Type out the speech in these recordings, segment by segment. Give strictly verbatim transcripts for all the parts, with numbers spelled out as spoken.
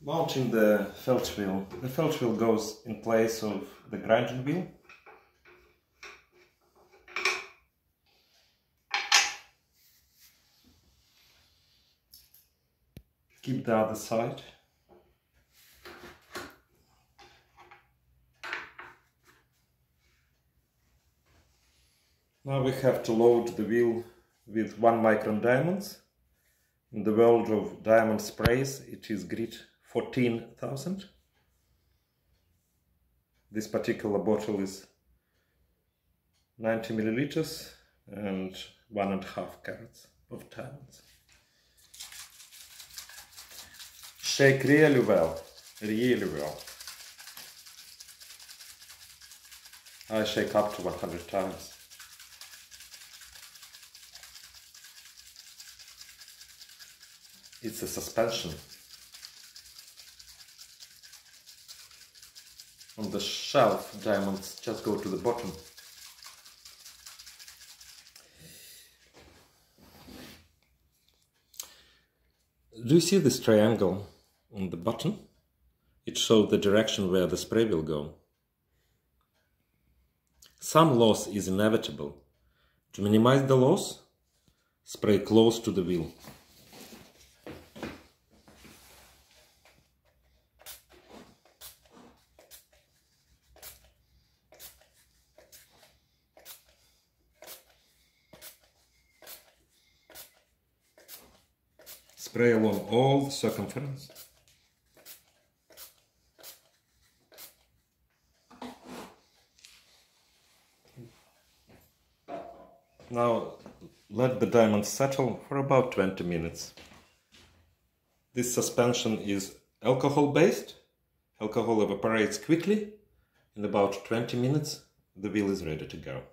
Mounting the felt wheel. The felt wheel goes in place of the grinding wheel. Keep the other side. Now we have to load the wheel with one micron diamonds. In the world of diamond sprays, it is grit fourteen thousand. This particular bottle is ninety milliliters and one and a half carats of diamonds. Shake really well, really well. I shake up to one hundred times. It's a suspension. On the shelf, diamonds just go to the bottom. Do you see this triangle on the button? It shows the direction where the spray will go. Some loss is inevitable. To minimize the loss, spray close to the wheel. Spray along all the circumference. Now let the diamonds settle for about twenty minutes. This suspension is alcohol based. Alcohol evaporates quickly. In about twenty minutes the wheel is ready to go.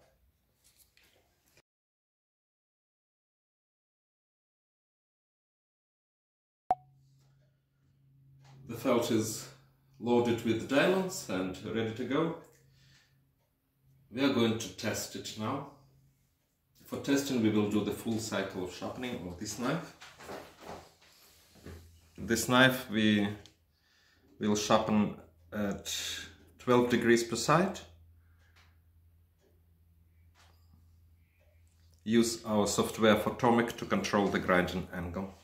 The felt is loaded with diamonds and ready to go. We are going to test it now. For testing we will do the full cycle of sharpening of this knife. This knife we will sharpen at twelve degrees per side. Use our software for Tormek to control the grinding angle.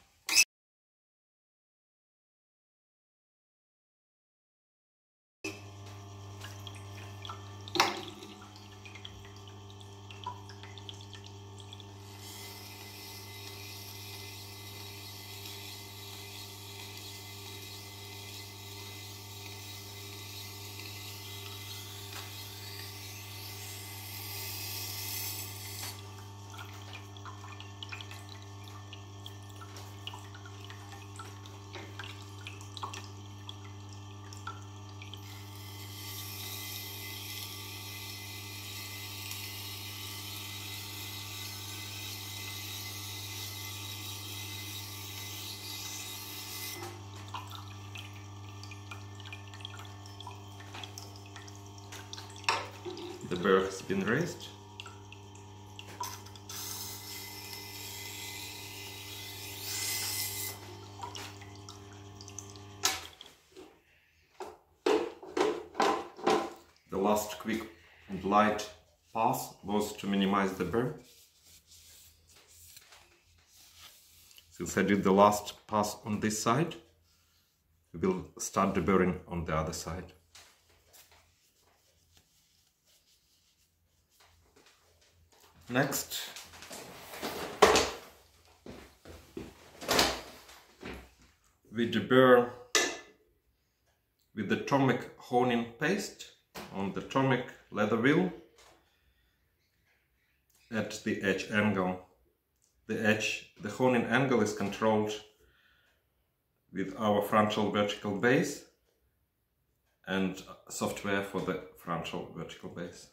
The burr has been raised. The last quick and light pass was to minimize the burr. Since I did the last pass on this side, we will start deburring on the other side. Next, we deburr with the Tormek honing paste on the Tormek leather wheel at the edge angle. The edge, the honing angle is controlled with our frontal vertical base and software for the frontal vertical base.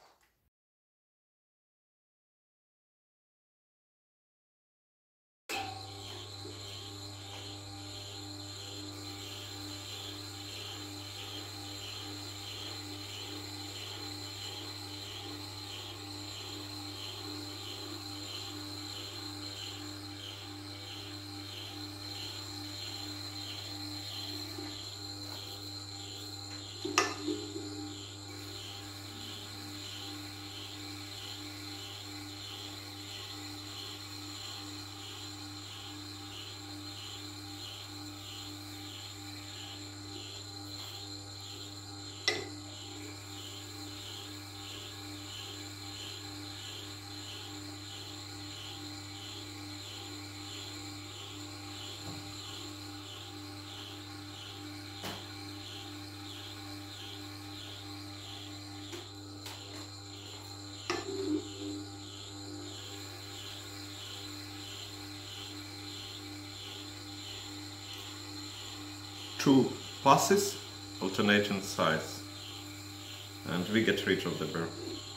two passes, alternating sides, and we get rid of the burr.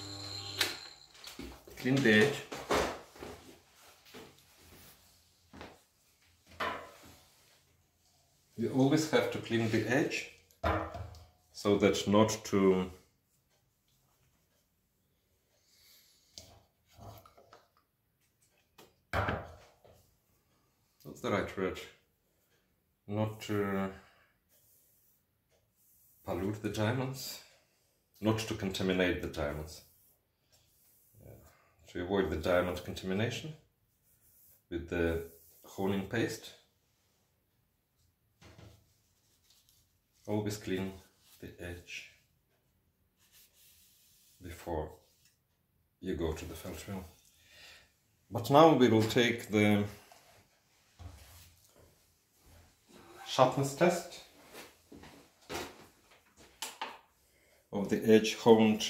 Clean the edge. You always have to clean the edge so that not to what's the right word? Not to pollute the diamonds, not to contaminate the diamonds. Yeah. To avoid the diamond contamination with the honing paste, always clean the edge before you go to the felt wheel. But now we will take the sharpness test of the edge honed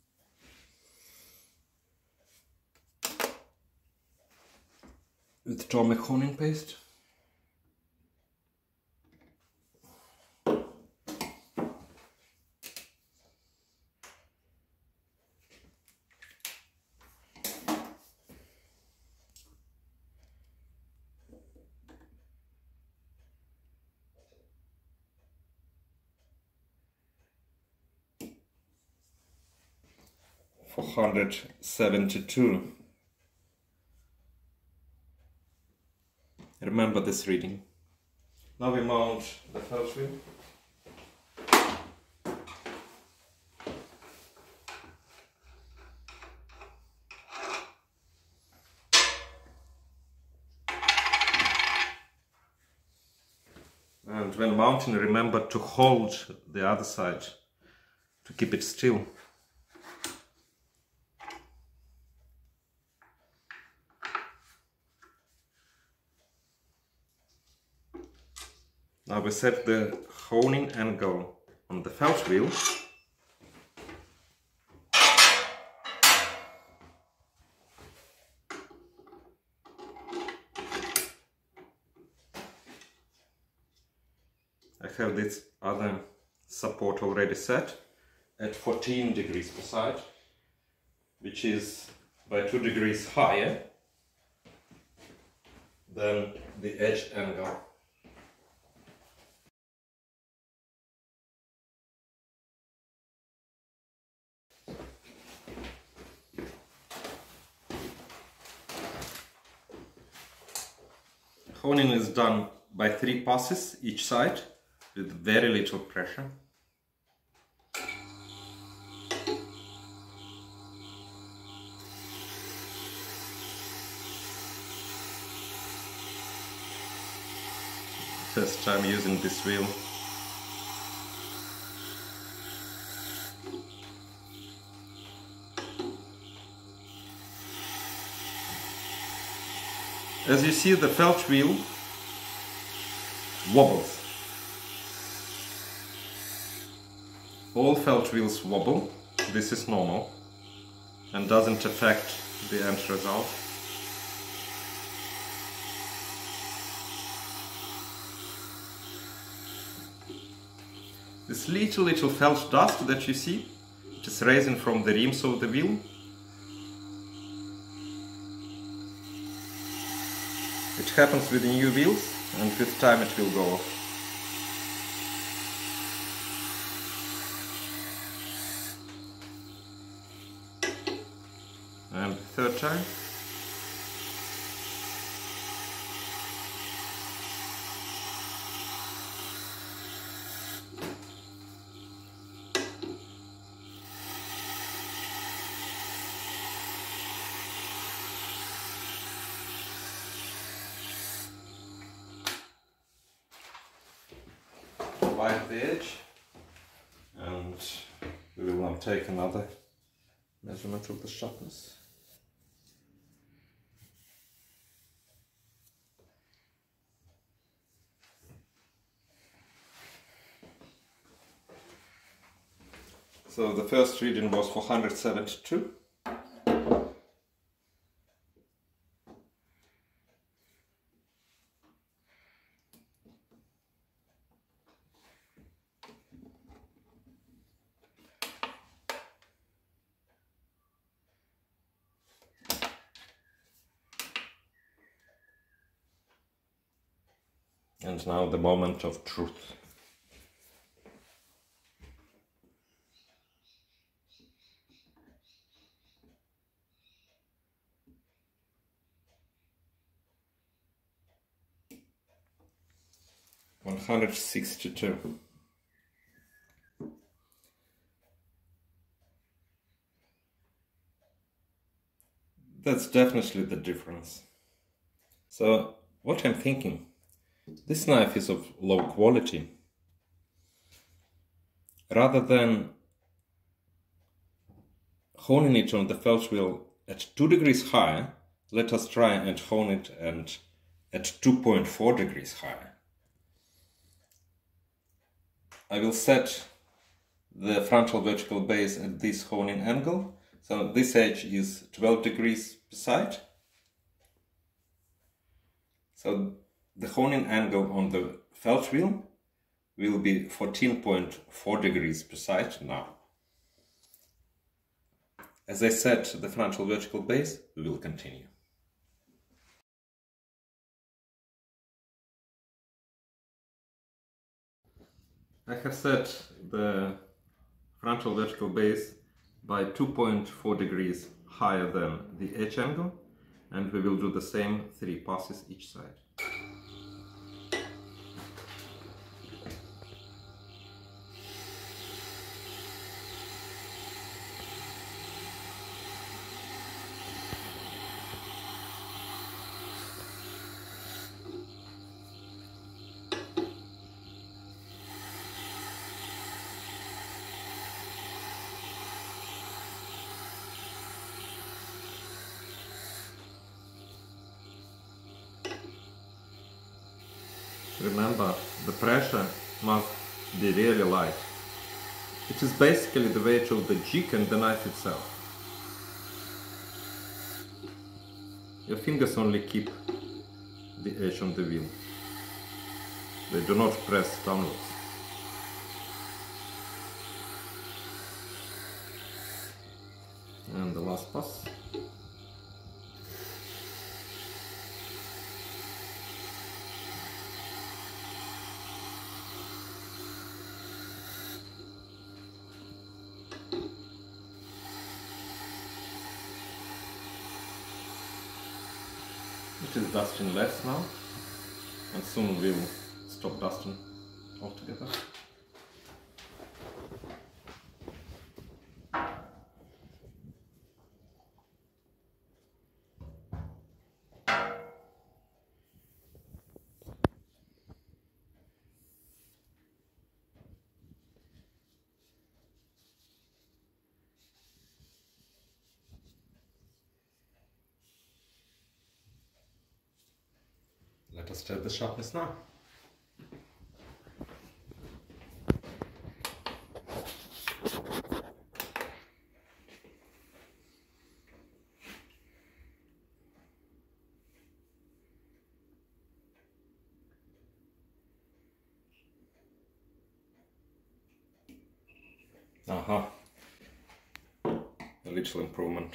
with Tormek honing paste. four hundred seventy-two. Remember this reading. Now we mount the felt wheel. And when mounting, remember to hold the other side to keep it still. Now we set the honing angle on the felt wheel. I have this other support already set at fourteen degrees per side, which is by two degrees higher than the edge angle. Honing is done by three passes each side with very little pressure. First time using this wheel. As you see, the felt wheel wobbles. All felt wheels wobble. This is normal and doesn't affect the end result. This little little felt dust that you see, it is rising from the rims of the wheel. It happens with new wheels, and with time it will go off. And third time. Wipe the edge, and we will now take another measurement of the sharpness. So the first reading was four hundred seventy-two. And now the moment of truth. one hundred sixty-two. That's definitely the difference. So what I'm thinking, this knife is of low quality. Rather than honing it on the felt wheel at two degrees higher, let us try and hone it and at two point four degrees higher. I will set the frontal vertical base at this honing angle. So this edge is twelve degrees per side. So the honing angle on the felt wheel will be fourteen point four degrees per side now. As I set the frontal vertical base, we will continue. I have set the frontal vertical base by two point four degrees higher than the edge angle, and we will do the same three passes each side. Remember, the pressure must be really light. It is basically the weight of the jig and the knife itself. Your fingers only keep the edge on the wheel. They do not press downwards. And the last pass. It is dusting less now, and soon we will stop dusting altogether. Let us test the sharpness now. Aha, a little improvement.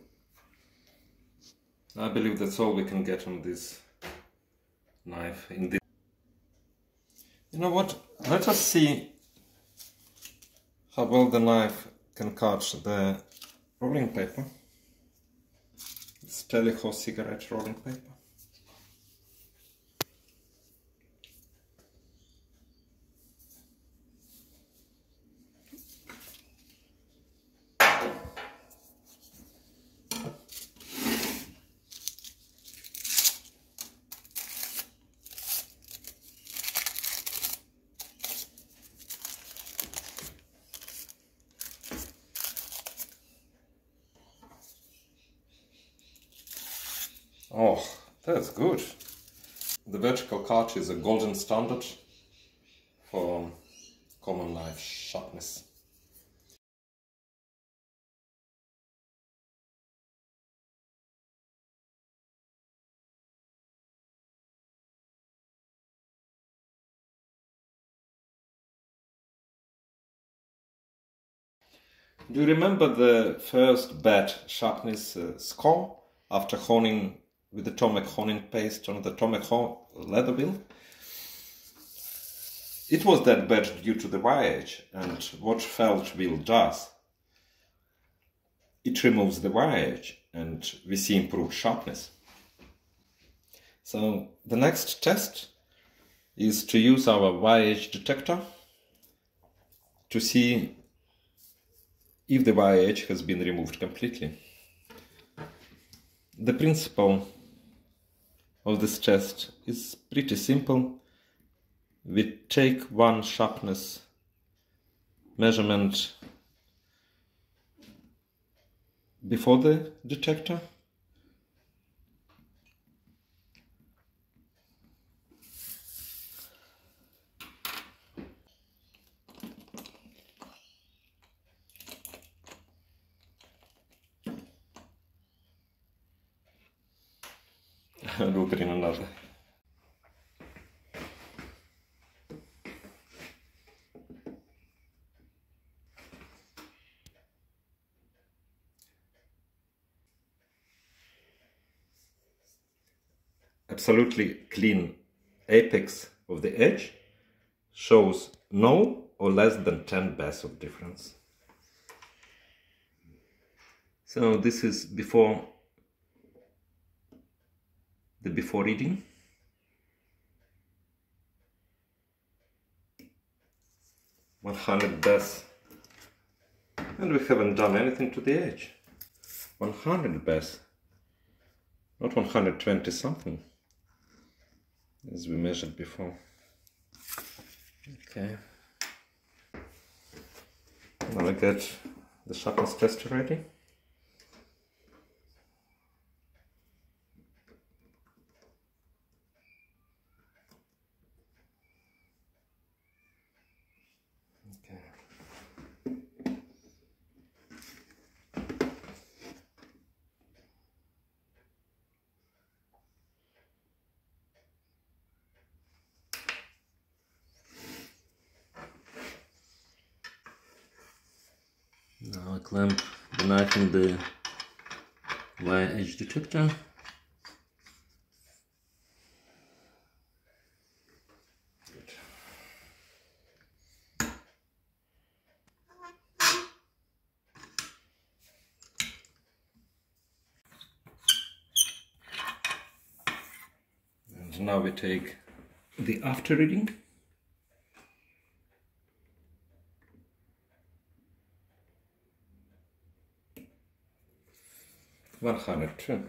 I believe that's all we can get on this knife in this. You know what? Let us see how well the knife can cut the rolling paper. It's Teleho cigarette rolling paper. Oh, that's good. The vertical cut is a golden standard for common knife sharpness. Do you remember the first bad sharpness uh, score after honing with the Tormek honing paste on the Tormek leather wheel? It was that bad due to the wire edge, and what felt wheel does, it removes the wire edge and we see improved sharpness. So the next test is to use our wire edge detector to see if the wire edge has been removed completely. The principle of this test is pretty simple. We take one sharpness measurement before the detector, and we'll put in another. Absolutely clean apex of the edge shows no or less than ten bes of difference. So this is before the before reading. one hundred bes, and we haven't done anything to the edge. one hundred bes, not one hundred twenty something as we measured before. Okay, now I get the sharpness tester ready. Now I clamp the knife in the wire edge detector. Good. And now we take the after reading. one hundred two.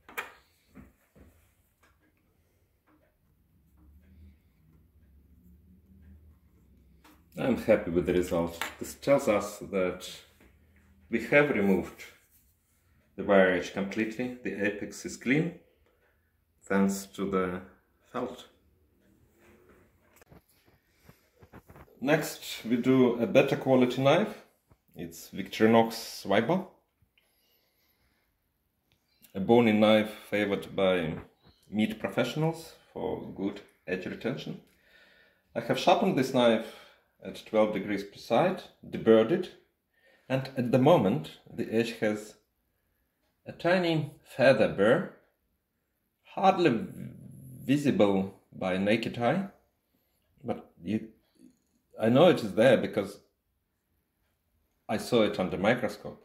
I'm happy with the result. This tells us that we have removed the wire edge completely. The apex is clean thanks to the felt. Next we do a better quality knife. It's Victorinox Swiper. A bony knife favored by meat professionals for good edge retention. I have sharpened this knife at twelve degrees per side, deburred it, and at the moment the edge has a tiny feather burr, hardly visible by naked eye, but you, I know it is there because I saw it under microscope.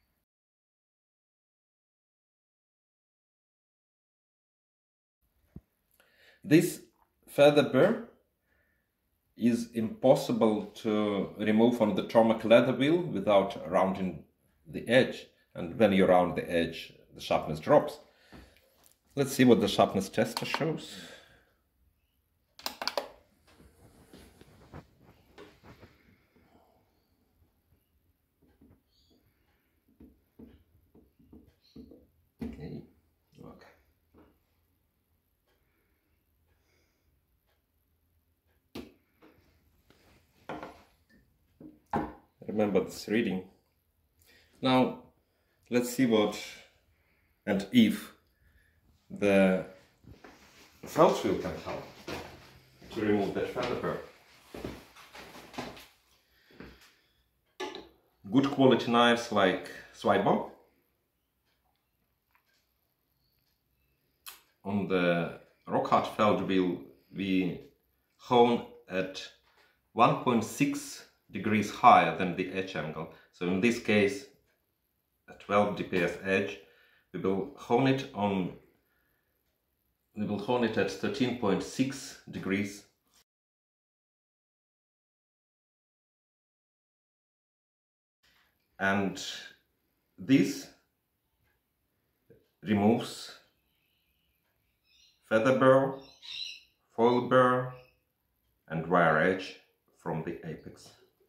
This feather burr is impossible to remove on the Tormek leather wheel without rounding the edge, and when you round the edge the sharpness drops. Let's see what the sharpness tester shows. Okay, look. Remember this reading. Now let's see what and if the felt wheel can help to remove that feather burr. Good quality knives like Swiper on the rock hard felt wheel we hone at one point six degrees higher than the edge angle. So in this case, a twelve D P S edge, we will hone it on we will hone it at thirteen point six degrees. And this removes feather burr, foil burr and wire edge from the apex.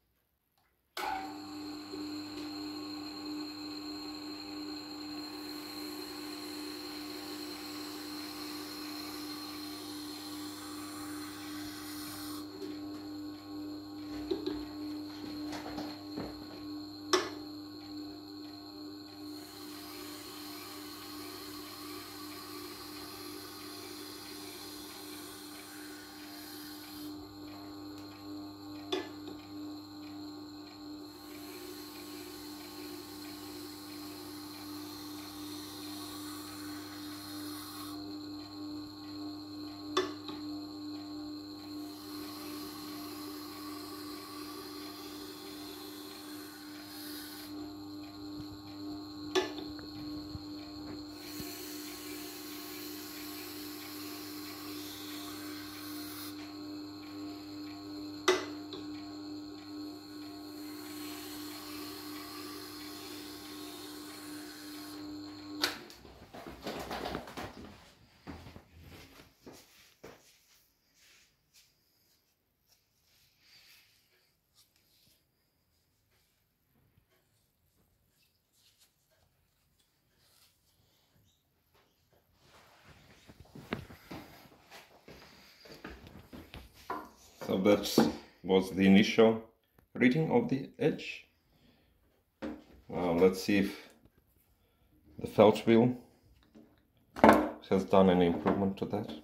So that was the initial reading of the edge. Now let's see if the felt wheel has done any improvement to that.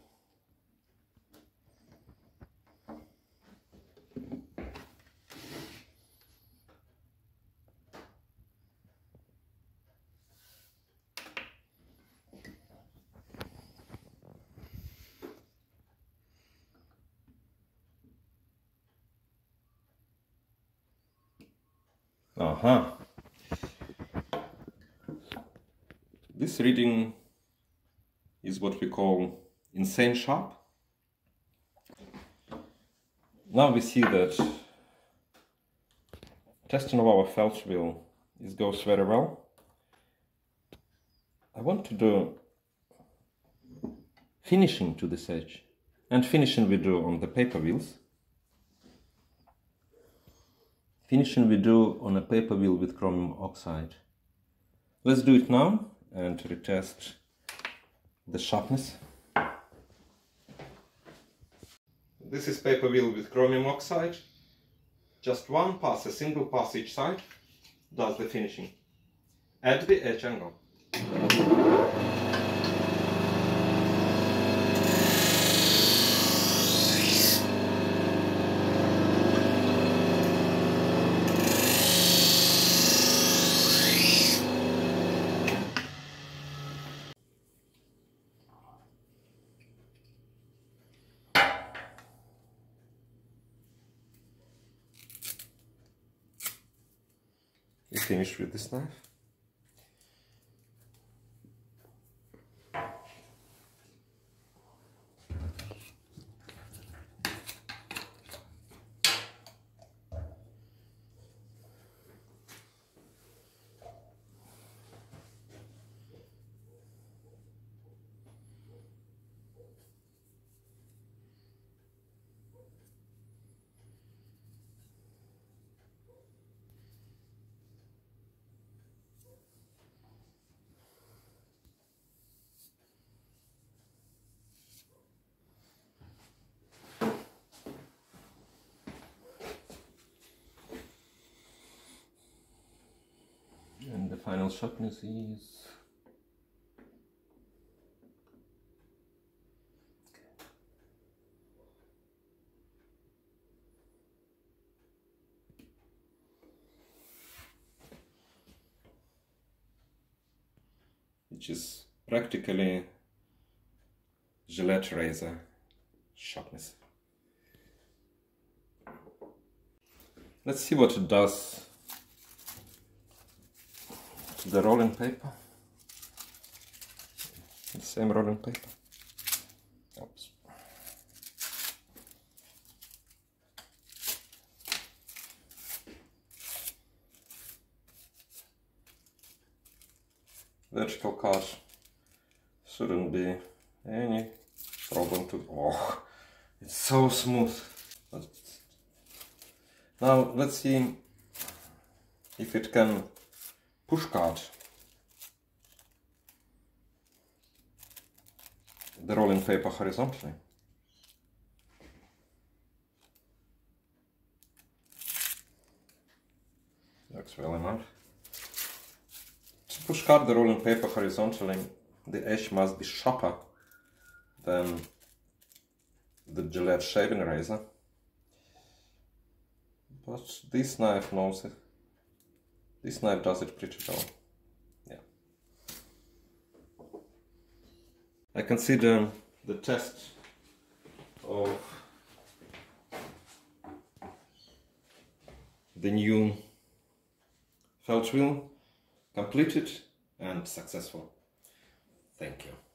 Aha. This reading is what we call insane sharp. Now we see that testing of our felt wheel is goes very well. I want to do finishing to this edge, and finishing we do on the paper wheels. Finishing we do on a paper wheel with chromium oxide. Let's do it now and retest the sharpness. This is paper wheel with chromium oxide. Just one pass, a single pass each side, does the finishing. Add the edge angle. We finish with this knife. And the final sharpness is which is practically Gillette razor sharpness. Let's see what it does to the rolling paper. The same rolling paper. Oops. Vertical cut shouldn't be any problem to. Oh, it's so smooth. Now let's see if it can push cut the rolling paper horizontally. Works well enough. To push cut the rolling paper horizontally, the edge must be sharper than the Gillette shaving razor. But this knife knows it. This knife does it pretty well. Yeah. I consider the test of the new felt wheel completed and successful. Thank you.